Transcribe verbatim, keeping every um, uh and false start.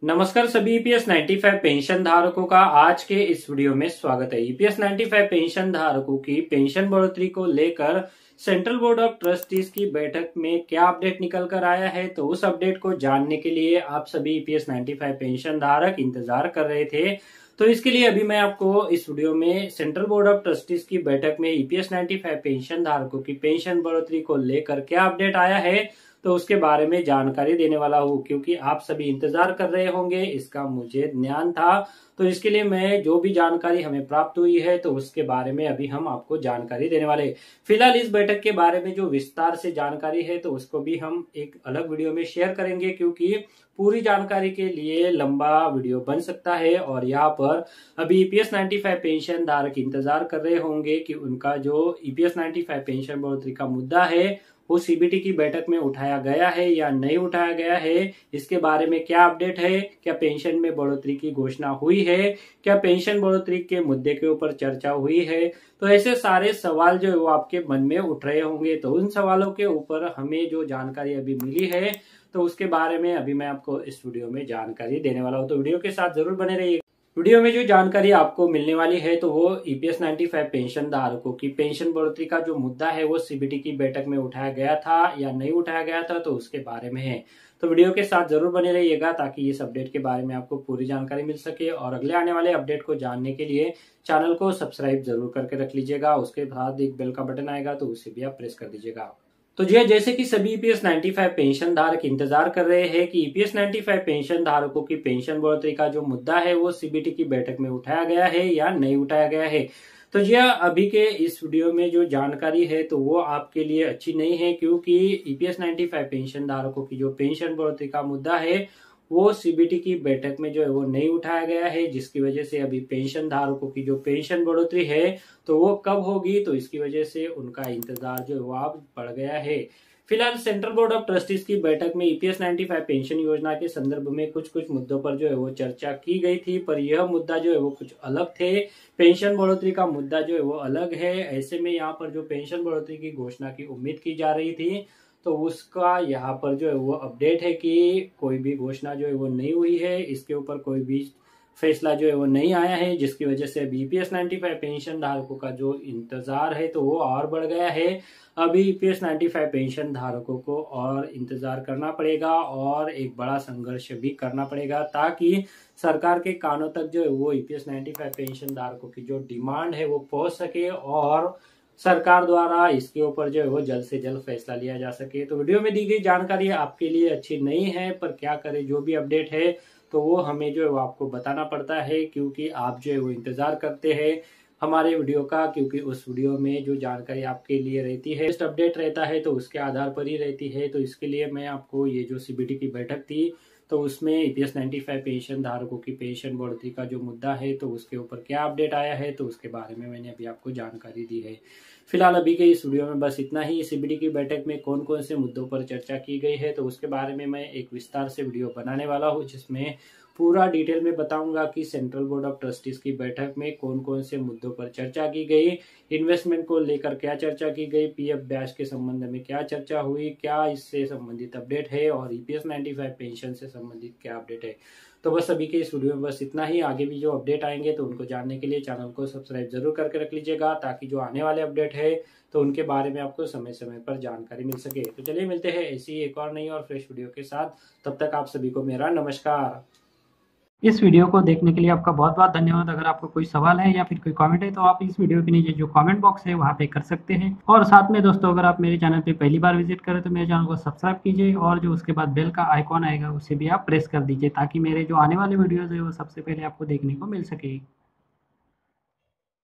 नमस्कार सभी ईपीएस पचानवे पेंशन धारकों का आज के इस वीडियो में स्वागत है। ईपीएस पचानवे पेंशन धारकों की पेंशन बढ़ोतरी को लेकर सेंट्रल बोर्ड ऑफ ट्रस्टीज की बैठक में क्या अपडेट निकल कर आया है, तो उस अपडेट को जानने के लिए आप सभी ईपीएस पचानवे पेंशन धारक इंतजार कर रहे थे। तो इसके लिए अभी मैं आपको इस वीडियो में सेंट्रल बोर्ड ऑफ ट्रस्टीज की बैठक में ईपीएस पचानवे पेंशन धारकों की पेंशन बढ़ोतरी को लेकर क्या अपडेट आया है तो उसके बारे में जानकारी देने वाला हूँ, क्योंकि आप सभी इंतजार कर रहे होंगे, इसका मुझे ज्ञान था। तो इसके लिए मैं जो भी जानकारी हमें प्राप्त हुई है तो उसके बारे में अभी हम आपको जानकारी देने वाले। फिलहाल इस बैठक के बारे में जो विस्तार से जानकारी है तो उसको भी हम एक अलग वीडियो में शेयर करेंगे, क्योंकि पूरी जानकारी के लिए लंबा वीडियो बन सकता है। और यहाँ पर अभी ईपीएस पचानवे पेंशन धारक इंतजार कर रहे होंगे कि उनका जो ईपीएस पचानवे पेंशन बढ़ोतरी का मुद्दा है वो सीबीटी की बैठक में उठाया गया है या नहीं उठाया गया है, इसके बारे में क्या अपडेट है, क्या पेंशन में बढ़ोतरी की घोषणा हुई है, क्या पेंशन बढ़ोतरी के मुद्दे के ऊपर चर्चा हुई है। तो ऐसे सारे सवाल जो है वो आपके मन में उठ रहे होंगे। तो उन सवालों के ऊपर हमें जो जानकारी अभी मिली है तो उसके बारे में अभी मैं आपको इस वीडियो में जानकारी देने वाला हूँ। तो वीडियो के साथ जरूर बने रहिए। वीडियो में जो जानकारी आपको मिलने वाली है तो वो ईपीएस पचानवे पेंशन धारकों की पेंशन बढ़ोतरी का जो मुद्दा है वो सीबीटी की बैठक में उठाया गया था या नहीं उठाया गया था, तो उसके बारे में है। तो वीडियो के साथ जरूर बने रहिएगा ताकि इस अपडेट के बारे में आपको पूरी जानकारी मिल सके। और अगले आने वाले अपडेट को जानने के लिए चैनल को सब्सक्राइब जरूर करके रख लीजिएगा। उसके बाद एक बेल का बटन आएगा तो उसे भी आप प्रेस कर दीजिएगा। तो जी जैसे कि सभी ईपीएस पचानवे पेंशन धारक इंतजार कर रहे हैं कि ईपीएस पचानवे पेंशन धारकों की पेंशन बढ़ोतरी का जो मुद्दा है वो सीबीटी की बैठक में उठाया गया है या नहीं उठाया गया है। तो जी अभी के इस वीडियो में जो जानकारी है तो वो आपके लिए अच्छी नहीं है, क्योंकि ईपीएस पचानवे पेंशन धारकों की जो पेंशन बढ़ोतरी का मुद्दा है वो सीबीटी की बैठक में जो है वो नहीं उठाया गया है, जिसकी वजह से अभी पेंशन धारकों की जो पेंशन बढ़ोतरी है तो वो कब होगी, तो इसकी वजह से उनका इंतजार जो है वो अब बढ़ गया है। फिलहाल सेंट्रल बोर्ड ऑफ ट्रस्टीज की बैठक में ईपीएस पचानवे पेंशन योजना के संदर्भ में कुछ कुछ मुद्दों पर जो है वो चर्चा की गई थी, पर यह मुद्दा जो है वो कुछ अलग थे। पेंशन बढ़ोतरी का मुद्दा जो है वो अलग है। ऐसे में यहाँ पर जो पेंशन बढ़ोतरी की घोषणा की उम्मीद की जा रही थी तो उसका यहाँ पर जो है वो अपडेट है कि कोई भी घोषणा जो है वो नहीं हुई है, इसके ऊपर कोई भी फैसला जो है वो नहीं आया है, जिसकी वजह से अभी ईपीएस पचानवे पेंशन धारकों का जो इंतजार है तो वो और बढ़ गया है। अभी ईपीएस पचानवे पेंशन धारकों को और इंतजार करना पड़ेगा और एक बड़ा संघर्ष भी करना पड़ेगा, ताकि सरकार के कानों तक जो है वो ईपीएस पचानवे पेंशन धारकों की जो डिमांड है वो पहुंच सके और सरकार द्वारा इसके ऊपर जो है वो जल्द से जल्द फैसला लिया जा सके। तो वीडियो में दी गई जानकारी आपके लिए अच्छी नहीं है, पर क्या करें, जो भी अपडेट है तो वो हमें जो है वो आपको बताना पड़ता है, क्योंकि आप जो है वो इंतजार करते हैं हमारे वीडियो का, क्योंकि उस वीडियो में जो जानकारी आपके लिए रहती है, बेस्ट अपडेट रहता है तो उसके आधार पर ही रहती है। तो इसके लिए मैं आपको ये जो सीबीटी की बैठक थी तो उसमें ईपीएस पचानवे पेंशन धारकों की पेंशन बढ़ोतरी का जो मुद्दा है तो उसके ऊपर क्या अपडेट आया है तो उसके बारे में मैंने अभी आपको जानकारी दी है। फिलहाल अभी के इस वीडियो में बस इतना ही। सीबीटी की बैठक में कौन कौन से मुद्दों पर चर्चा की गई है तो उसके बारे में मैं एक विस्तार से वीडियो बनाने वाला हूँ, जिसमें पूरा डिटेल में बताऊंगा कि सेंट्रल बोर्ड ऑफ ट्रस्टीज की बैठक में कौन कौन से मुद्दों पर चर्चा की गई, इन्वेस्टमेंट को लेकर क्या चर्चा की गई, पीएफ ब्याज के संबंध में क्या चर्चा हुई, क्या इससे संबंधित अपडेट है और ईपीएस पचानवे पेंशन से संबंधित क्या अपडेट है। तो बस अभी के इस वीडियो में बस इतना ही। आगे भी जो अपडेट आएंगे तो उनको जानने के लिए चैनल को सब्सक्राइब जरूर करके रख लीजिएगा, ताकि जो आने वाले अपडेट है तो उनके बारे में आपको समय समय पर जानकारी मिल सके। तो चलिए मिलते हैं ऐसी एक और नई और फ्रेश वीडियो के साथ। तब तक आप सभी को मेरा नमस्कार। इस वीडियो को देखने के लिए आपका बहुत बहुत धन्यवाद। अगर आपको कोई सवाल है या फिर कोई कमेंट है तो आप इस वीडियो के नीचे जो कमेंट बॉक्स है वहाँ पे कर सकते हैं। और साथ में दोस्तों, अगर आप मेरे चैनल पे पहली बार विजिट करें तो मेरे चैनल को सब्सक्राइब कीजिए और जो उसके बाद बेल का आइकॉन आएगा उसे भी आप प्रेस कर दीजिए, ताकि मेरे जो आने वाले वीडियोज़ है वो सबसे पहले आपको देखने को मिल सके।